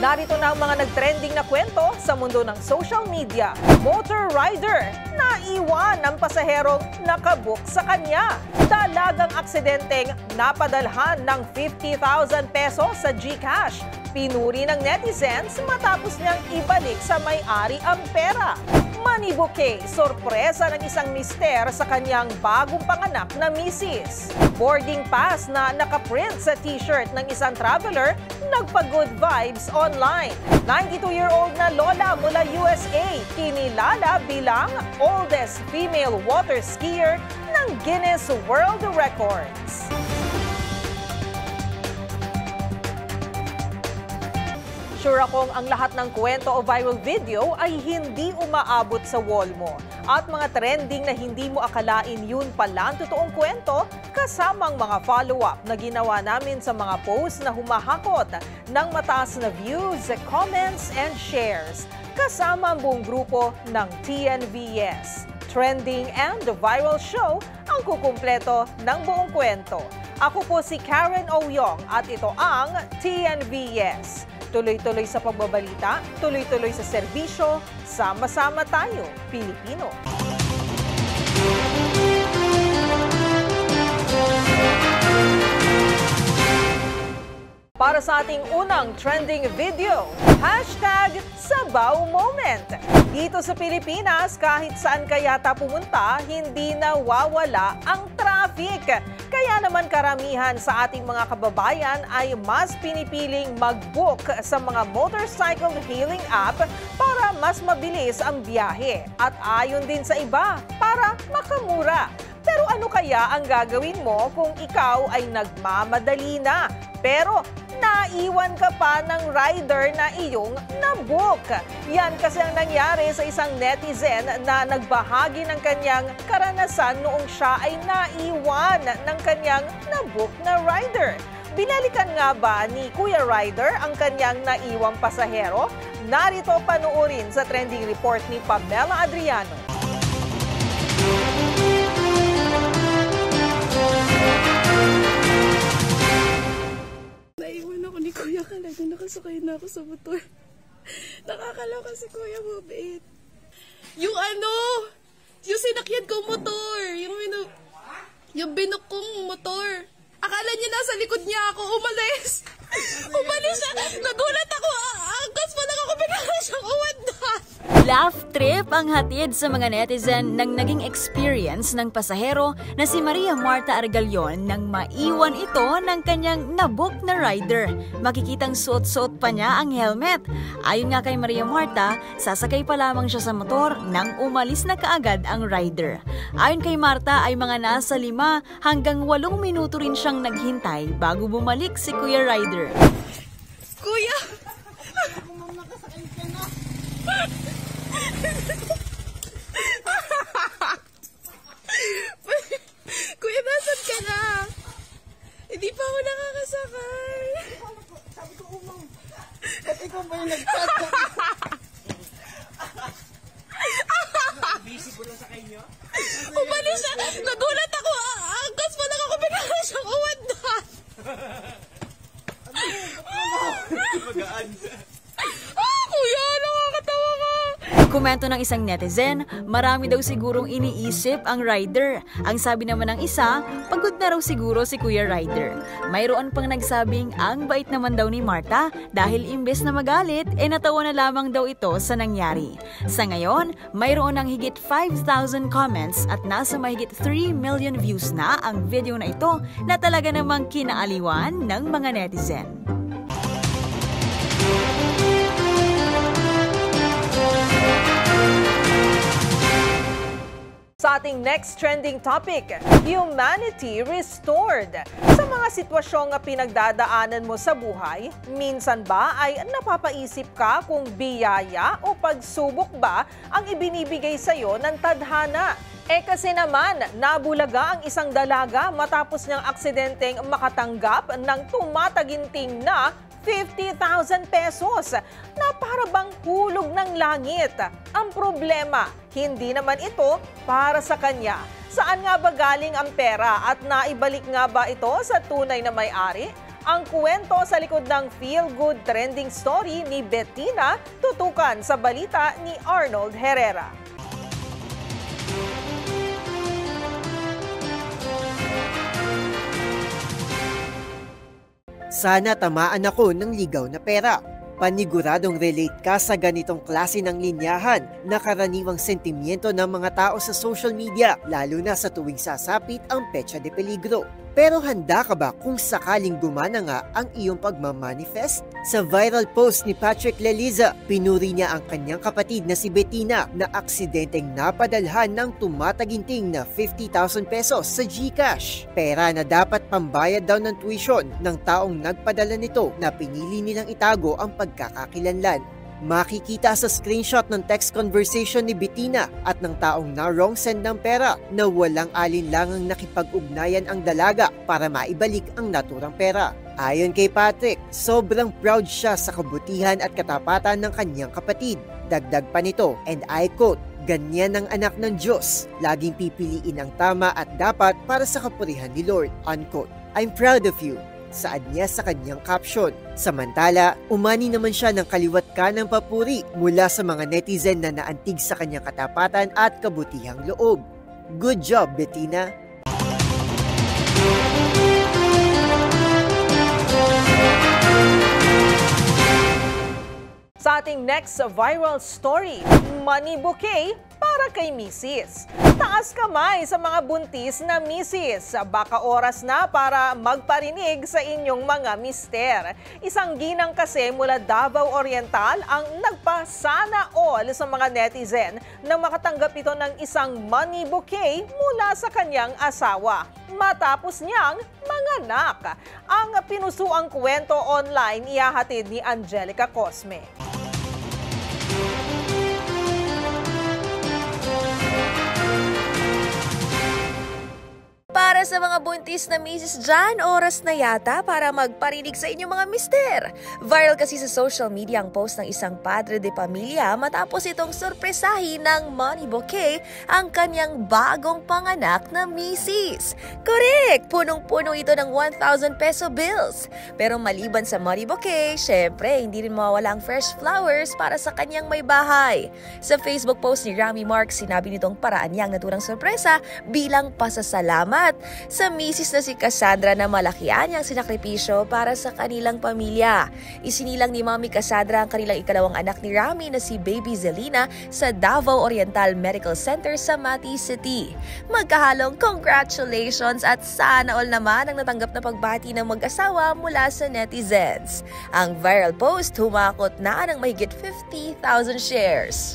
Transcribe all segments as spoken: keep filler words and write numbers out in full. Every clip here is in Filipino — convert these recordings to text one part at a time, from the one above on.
Narito na ang mga nagtrending na kwento sa mundo ng social media. Motor rider, naiwan ang pasaherong nakabook sa kanya. Dalagang aksidenteng napadalhan ng fifty thousand pesos sa GCash. Pinuri ng netizens matapos niyang ibalik sa may-ari ang pera. Money bouquet, sorpresa ng isang mister sa kanyang bagong panganak na misis. Boarding pass na nakaprint sa t-shirt ng isang traveler, nagpa-good vibes online. ninety-two-year-old na lola mula U S A, kinilala bilang oldest female water skier ng Guinness World Records. Sure akong ang lahat ng kwento o viral video ay hindi umaabot sa wall mo. At mga trending na hindi mo akalain yun pala ang totoong kwento, kasamang mga follow-up na ginawa namin sa mga posts na humahakot ng mataas na views, comments, and shares. Kasama ang buong grupo ng T N V S. Trending and the Viral Show ang kukumpleto ng buong kwento. Ako po si Karen Ouyong at ito ang T N V S. Tuloy-tuloy sa pagbabalita, tuloy-tuloy sa serbisyo, sama-sama tayo, Pilipino. Para sa ating unang trending video, hashtag Sabaw Moment. Dito sa Pilipinas, kahit saan ka yata pumunta, hindi nawawala ang traffic. Kaya naman karamihan sa ating mga kababayan ay mas pinipiling mag-book sa mga motorcycle hailing app para mas mabilis ang biyahe. At ayon din sa iba, para makamura. Pero ano kaya ang gagawin mo kung ikaw ay nagmamadali na? Pero naiwan ka pa ng rider na iyong nabook. Yan kasi ang nangyari sa isang netizen na nagbahagi ng kanyang karanasan noong siya ay naiwan ng kanyang nabook na rider. Binalikan nga ba ni Kuya Rider ang kanyang naiwang pasahero? Narito panuorin sa trending report ni Pamela Adriano. Naiwan ako ni Kuya Kalaga, nakasakay na ako sa motor. Nakakaloka si Kuya Mabait. Yung ano, yung sinakyan kong motor, yung, minu, yung binuk kong motor. Akala niya nasa likod niya ako, umalis. Umalis siya, nagulat ako, angkas pa lang ako, bigla siyang uwandan. Laugh trip ang hatid sa mga netizen ng naging experience ng pasahero na si Maria Marta Argalion nang maiwan ito ng kanyang nabook na rider. Makikitang suot-suot pa niya ang helmet. Ayon nga kay Maria Marta, sasakay pa lamang siya sa motor nang umalis na kaagad ang rider. Ayon kay Marta ay mga nasa lima hanggang walong minuto rin siyang naghintay bago bumalik si Kuya Rider. Kuya! Kuya, nasan ka na? Hindi pa ako nakakasakay. Sabi ko, umang. Ba't ikaw ba yung nag-chat? Busy ko lang sakay niyo? Umalis siya. Nagulat ako. Angkas pa lang ako. Bigla siyang uwandan. Magaan. Ah, kuya, nakakatawa ka. Komento ng isang netizen, marami daw sigurong iniisip ang rider. Ang sabi naman ng isa, pagod na raw siguro si Kuya Rider. Mayroon pang nagsabing ang bait naman daw ni Marta dahil imbes na magalit, e natawa na lamang daw ito sa nangyari. Sa ngayon, mayroon ng higit five thousand comments at nasa mahigit three million views na ang video na ito na talaga namang kinaaliwan ng mga netizen. Sa ating next trending topic, humanity restored. Sa mga sitwasyong pinagdadaanan mo sa buhay, minsan ba ay napapaisip ka kung biyaya o pagsubok ba ang ibinibigay sa iyo ng tadhana? Eh kasi naman, nabulaga ang isang dalaga matapos niyang aksidenteng makatanggap ng tumataginting na fifty thousand pesos na para bang hulog ng langit. Ang problema, hindi naman ito para sa kanya. Saan nga ba galing ang pera at naibalik nga ba ito sa tunay na may-ari? Ang kwento sa likod ng feel-good trending story ni Bettina, tutukan sa balita ni Arnold Herrera. Sana tamaan ako ng ligaw na pera. Paniguradong relate ka sa ganitong klase ng linyahan na karaniwang sentimiento ng mga tao sa social media, lalo na sa tuwing sasapit ang petsa de peligro. Pero handa ka ba kung sakaling gumana nga ang iyong pagmamanifest? Sa viral post ni Patrick Leliza, pinuri niya ang kanyang kapatid na si Bettina na aksidenteng napadalhan ng tumataginting na fifty thousand pesos sa GCash. Pera na dapat pambayad daw ng tuition ng taong nagpadala nito na pinili nilang itago ang pagkakakilanlan. Makikita sa screenshot ng text conversation ni Bettina at ng taong na-wrong send ng pera na walang alinlangang nakipag-ugnayan ang dalaga para maibalik ang naturang pera. Ayon kay Patrick, sobrang proud siya sa kabutihan at katapatan ng kanyang kapatid. Dagdag pa nito, and I quote, "Ganyan ang anak ng Diyos, laging pipiliin ang tama at dapat para sa kapurihan ni Lord," unquote. "I'm proud of you," saad niya sa kanyang caption. Samantala, umani naman siya ng kaliwat kanang papuri mula sa mga netizen na naantig sa kanyang katapatan at kabutihang loob. Good job, Bettina! Sa ating next viral story, money bouquet para kay misis. Taas kamay sa mga buntis na misis. Baka oras na para magparinig sa inyong mga mister. Isang ginang kasi mula Davao Oriental ang nagpasana all sa mga netizen na makatanggap ito ng isang money bouquet mula sa kanyang asawa matapos niyang manganak. Ang pinusuang kwento online ihahatid ni Angelica Cosme. Para sa mga buntis na misis dyan, oras na yata para magparinig sa inyong mga mister. Viral kasi sa social media ang post ng isang padre de pamilya matapos itong sorpresahin ng money bouquet ang kanyang bagong panganak na misis. Correct! Punong-puno ito ng one thousand peso bills. Pero maliban sa money bouquet, syempre hindi rin mawawala ang fresh flowers para sa kanyang may bahay. Sa Facebook post ni Rami Mark, sinabi nitong paraan niya ang naturang sorpresa bilang pasasalamat sa misis na si Cassandra na malakihan niyang sinakripisyo para sa kanilang pamilya. Isinilang ni Mami Cassandra ang kanilang ikalawang anak ni Rami na si Baby Zelina sa Davao Oriental Medical Center sa Mati City. Magkahalong congratulations at sana all naman ang natanggap na pagbati ng mag-asawa mula sa netizens. Ang viral post humakot na ng mahigit fifty thousand shares.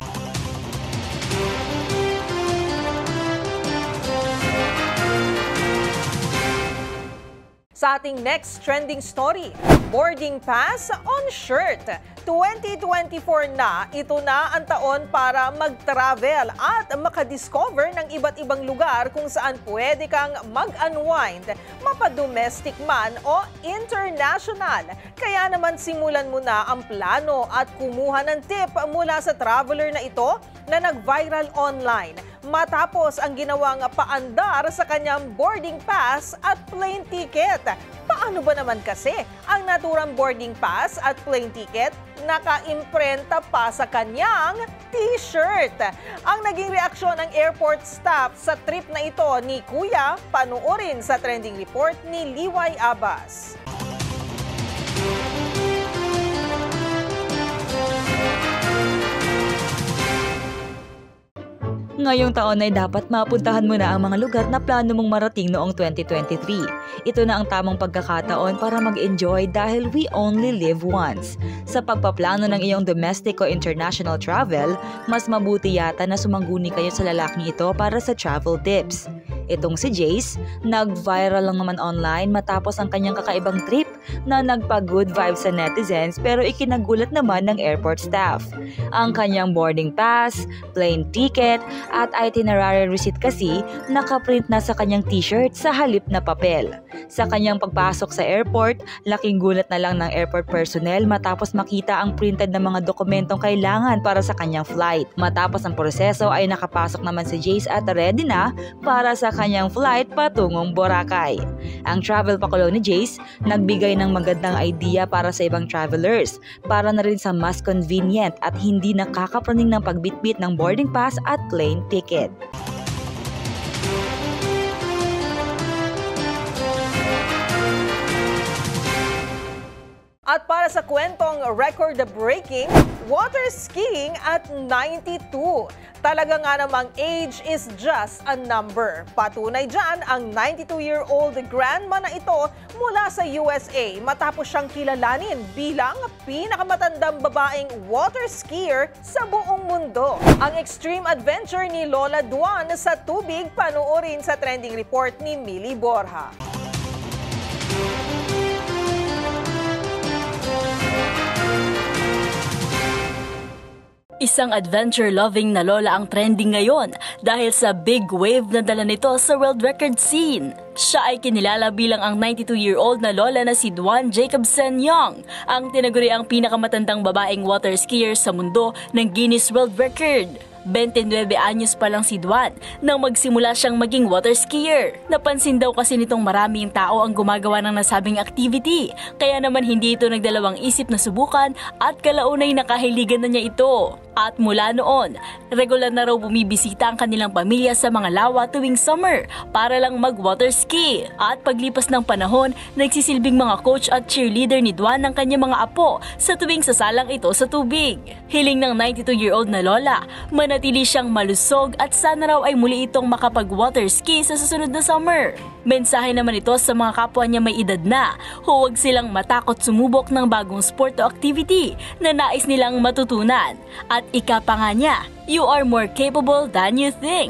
Sa ating next trending story, boarding pass on shirt. twenty twenty-four na, ito na ang taon para mag-travel at makadiscover ng iba't ibang lugar kung saan pwede kang mag-unwind, mapadomestic man o international. Kaya naman simulan mo na ang plano at kumuha ng tip mula sa traveler na ito na nag-viral online matapos ang ginawang paandar sa kanyang boarding pass at plane ticket. Paano ba naman kasi ang naturang boarding pass at plane ticket naka-imprenta pa sa kanyang t-shirt? Ang naging reaksyon ng airport staff sa trip na ito ni Kuya, panuorin sa trending report ni Liway Abbas. Ngayong taon ay dapat mapuntahan mo na ang mga lugar na plano mong marating noong twenty twenty-three. Ito na ang tamang pagkakataon para mag-enjoy dahil we only live once. Sa pagpaplano ng iyong domestic o international travel, mas mabuti yata na sumangguni kayo sa lalaking ito para sa travel tips. Itong si Jace, nag-viral lang naman online matapos ang kanyang kakaibang trip na nagpa-good vibes sa netizens pero ikinagulat naman ng airport staff. Ang kanyang boarding pass, plane ticket at itinerary receipt kasi nakaprint na sa kanyang t-shirt sa halip na papel. Sa kanyang pagpasok sa airport, laking gulat na lang ng airport personnel matapos makita ang printed na mga dokumentong kailangan para sa kanyang flight. Matapos ang proseso ay nakapasok naman si Jace at ready na para sa kanyang flight patungong Boracay. Ang travel pakulo ni Jace nagbigay ng magandang idea para sa ibang travelers, para na rin sa mas convenient at hindi nakakapraning ng pagbitbit ng boarding pass at plane ticket. At para sa kwentong record-breaking, water skiing at ninety-two. Talaga nga namang age is just a number. Patunay dyan ang ninety-two-year-old grandma na ito mula sa U S A matapos siyang kilalanin bilang pinakamatandang babaeng water skier sa buong mundo. Ang extreme adventure ni Lola Duan sa tubig, panoorin sa trending report ni Millie Borja. Isang adventure-loving na lola ang trending ngayon dahil sa big wave na dala nito sa world record scene. Siya ay kinilala bilang ang ninety-two-year-old na lola na si Duan Jacobsen Young, ang tinaguri ang pinakamatandang babaeng water skier sa mundo ng Guinness World Record. twenty-nine anyos pa lang si Duan nang magsimula siyang maging water skier. Napansin daw kasi nitong maraming tao ang gumagawa ng nasabing activity, kaya naman hindi ito nagdalawang isip na subukan at kalaunay nakahiligan na niya ito. At mula noon, regular na raw bumibisita ang kanilang pamilya sa mga lawa tuwing summer para lang mag-water ski. At paglipas ng panahon, nagsisilbing mga coach at cheerleader ni Duan ng kanyang mga apo sa tuwing sasalang ito sa tubig. Hiling ng ninety-two-year-old na lola, manatili siyang malusog at sana raw ay muli itong makapag-water ski sa susunod na summer. Mensahe naman ito sa mga kapwa niya may edad na, huwag silang matakot sumubok ng bagong sport o activity na nais nilang matutunan. At ika pa nga niya, you are more capable than you think.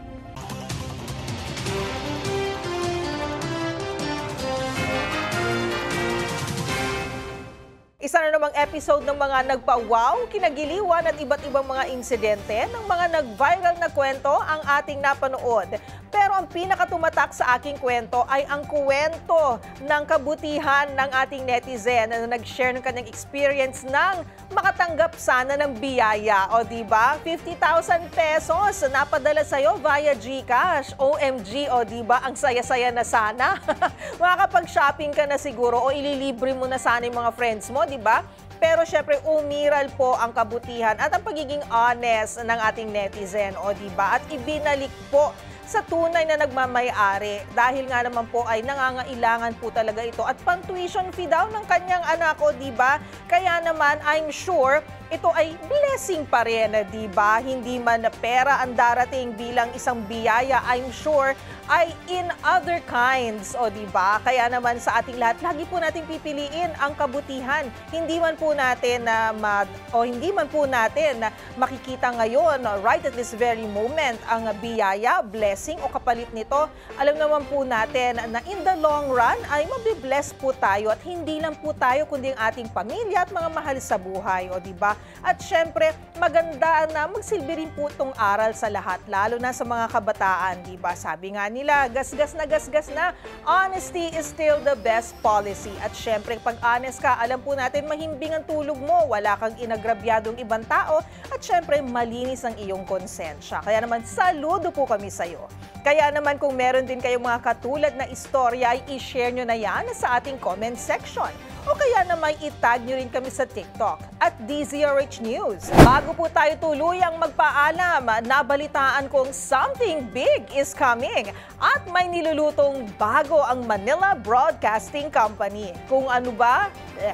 Isa na namang episode ng mga nagpa-wow, kinagiliwan at iba't ibang mga insidente ng mga nag-viral na kwento ang ating napanood. Pero ang pinakatumatak sa aking kwento ay ang kwento ng kabutihan ng ating netizen na nag-share ng kanyang experience ng makatanggap sana ng biyaya. O diba? fifty thousand pesos napadala sa'yo via GCash. O M G, o diba? Ang saya-saya na sana. Makakapag-shopping ka na siguro o ililibre mo na sana yung mga friends mo, diba? Pero syempre, umiral po ang kabutihan at ang pagiging honest ng ating netizen, o diba? At ibinalik po sa tunay na nagmamay-ari dahil nga naman po ay nangangailangan po talaga ito at pang-tuition fee daw ng kanyang anak, o diba? Kaya naman, I'm sure ito ay blessing pa rin, diba? Hindi man na pera ang darating bilang isang biyaya, I'm sure ay in other kinds, o diba? Kaya naman sa ating lahat, lagi po natin pipiliin ang kabutihan. Hindi man po natin na uh, o hindi man po natin na makikita ngayon, right at this very moment, ang biyaya, blessing o kapalit nito. Alam naman po natin na in the long run ay mabibless po tayo at hindi lang po tayo kundi ang ating pamilya at mga mahal sa buhay, o diba? At syempre, maganda na magsilbi rin po itong aral sa lahat, lalo na sa mga kabataan, diba? Sabi nga nila, gasgas na gasgas na, honesty is still the best policy. At syempre, pag honest ka, alam po natin mahimbing ang tulog mo, wala kang inagrabyadong ibang tao, at syempre, malinis ang iyong konsensya. Kaya naman, saludo po kami sa'yo. Kaya naman, kung meron din kayong mga katulad na istorya, ay i-share nyo na yan sa ating comment section. O kaya naman itag nyo rin kami sa TikTok at D Z R H News. Bago po tayo tuluyang magpaalam, nabalitaan kong something big is coming at may nilulutong bago ang Manila Broadcasting Company. Kung ano ba? Eh,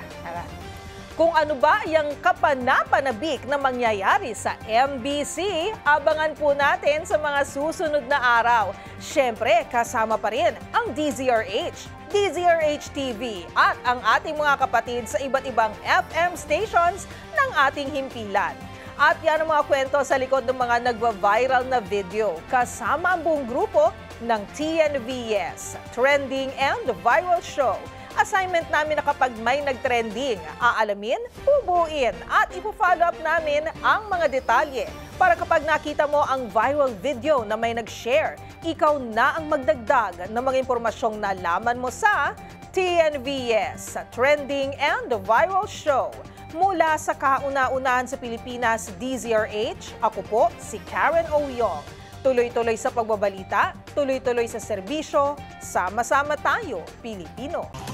Kung ano ba yung kapanapanabik na mangyayari sa M B C, abangan po natin sa mga susunod na araw. Siyempre, kasama pa rin ang D Z R H, D Z R H T V at ang ating mga kapatid sa iba't ibang F M stations ng ating himpilan. At yan ang mga kwento sa likod ng mga nagva-viral na video kasama ang buong grupo ng T N V S, Trending and Viral Show. Assignment namin na kapag may nag-trending, aalamin, bubuin at ipo-follow up namin ang mga detalye para kapag nakita mo ang viral video na may nag-share, ikaw na ang magdagdag ng mga impormasyong nalaman mo sa T N V S, Trending and Viral Show. Mula sa kauna-unahan sa Pilipinas, D Z R H, ako po si Karen Oyong. Tuloy-tuloy sa pagbabalita, tuloy-tuloy sa serbisyo, sama-sama tayo, Pilipino.